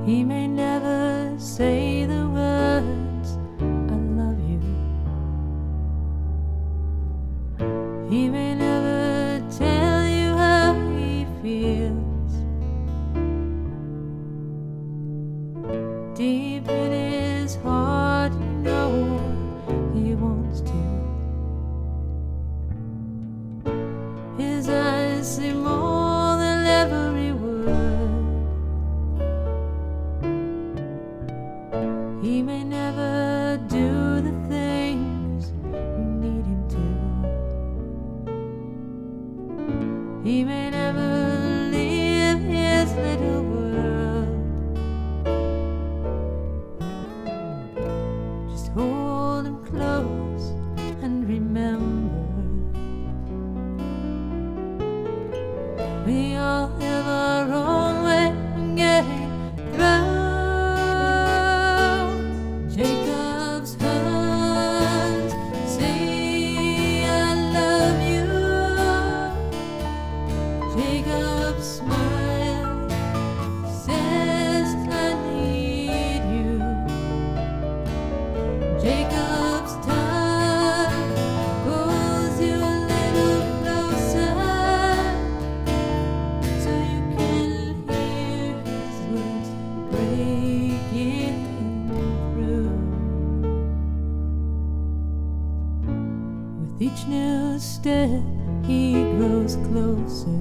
He may never say the words, I love you. He may never tell you how he feels. Deep in his heart, you know he wants to. His eyes say more than every word. He may never do the things you need him to. He may never leave his little world. Just hold him close and remember, we all have our own way of getting through. Jacob's hands say I love you. Jacob's smile says I need you. Jacob's touch pulls you a little closer, so you can hear his words breaking through. With each new step, he grows closer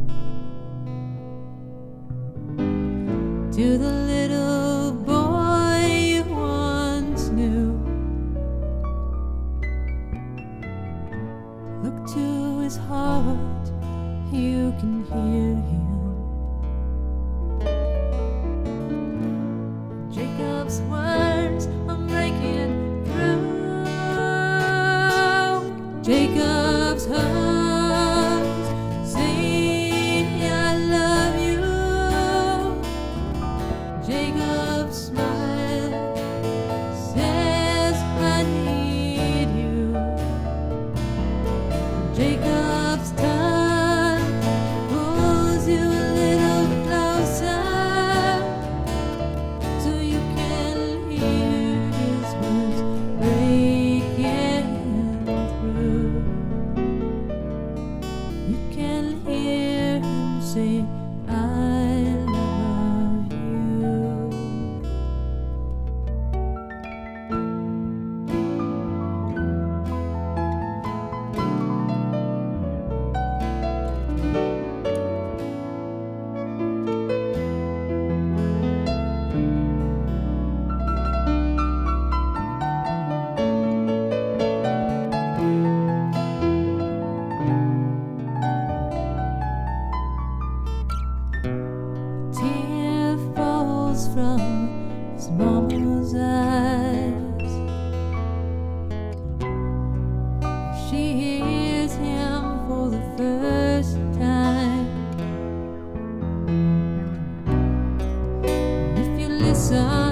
to the little boy you once knew. Look to his heart, you can hear him. Jacob's words are breaking through. Jacob's arms say I love you. Jacob's smile says I need you. Jacob's touch pulls you a little closer, so you can hear his words breaking through. You can hear him say, I love you. Tear falls from his mama's eyes. She hears him for the first time. If you listen